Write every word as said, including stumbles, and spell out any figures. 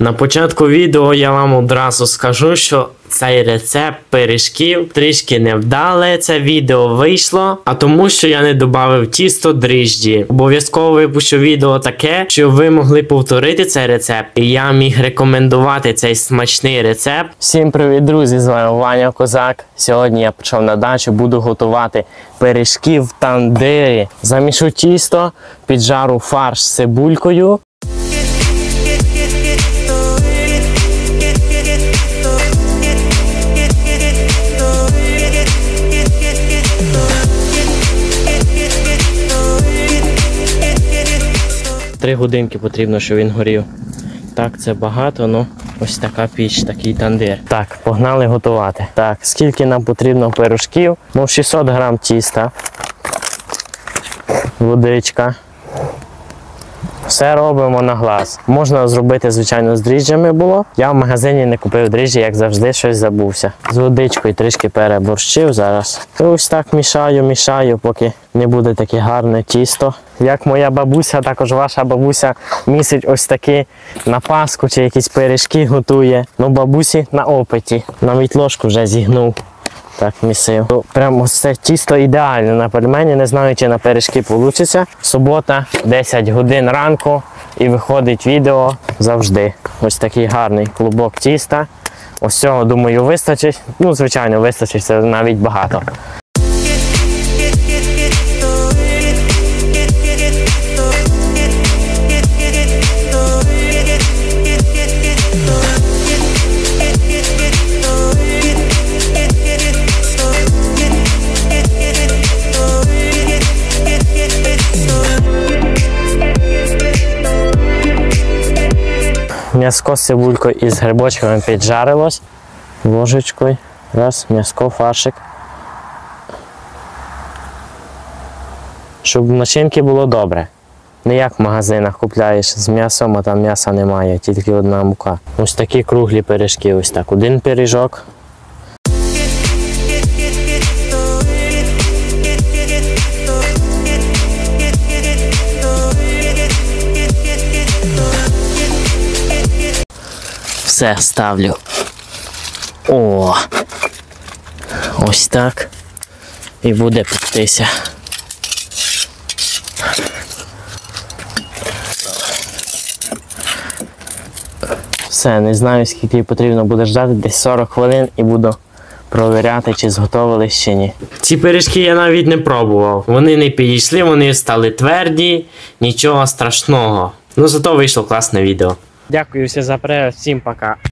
На початку відео я вам одразу скажу, що цей рецепт пиріжків трішки невдале це відео вийшло, а тому, що я не додав тісто дріжджі. Обов'язково випущу відео таке, щоб ви могли повторити цей рецепт, і я міг рекомендувати цей смачний рецепт. Всім привіт, друзі, з вами Ваня Козак. Сьогодні я почав на дачу, буду готувати пиріжки в тандирі. Замішу тісто, піджару фарш з цибулькою. Три годинки потрібно, щоб він горів. Так, це багато, ну ось така піч, такий тандир. Так, погнали готувати. Так, скільки нам потрібно пиріжків? Ну, шістсот грам тіста, водичка. Все робимо на глаз. Можна зробити, звичайно, з дріжджами було. Я в магазині не купив дріжджі, як завжди, щось забувся. З водичкою трішки переборщив зараз. І ось так мішаю, мішаю, поки не буде таке гарне тісто. Як моя бабуся, також ваша бабуся місить ось такі на Пасху чи якісь пиріжки готує. Ну, бабусі на опиті. Навіть ложку вже зігнув. Так, місив. Прямо це тісто ідеальне на пельмені, не знаю, чи на пиріжки вийде. Субота, десять годин ранку, і виходить відео завжди. Ось такий гарний клубок тіста. Ось цього, думаю, вистачить. Ну, звичайно, вистачить, це навіть багато. М'яско з цибулькою і з грибочками піджарилось. Ложечкою. Раз, м'яско, фаршик. Щоб начинки було добре. Не як в магазинах купляєш з м'ясом, а там м'яса немає, тільки одна мука. Ось такі круглі пиріжки, ось так. Один пиріжок. Все, ставлю. О! Ось так. І буде пектися. Все, не знаю, скільки потрібно буде ждати, десь сорок хвилин, і буду провіряти, чи зготовились, чи ні. Ці пиріжки я навіть не пробував. Вони не підійшли, вони стали тверді, нічого страшного. Ну, зато вийшло класне відео. Дякую всім за перегляд, всім пока.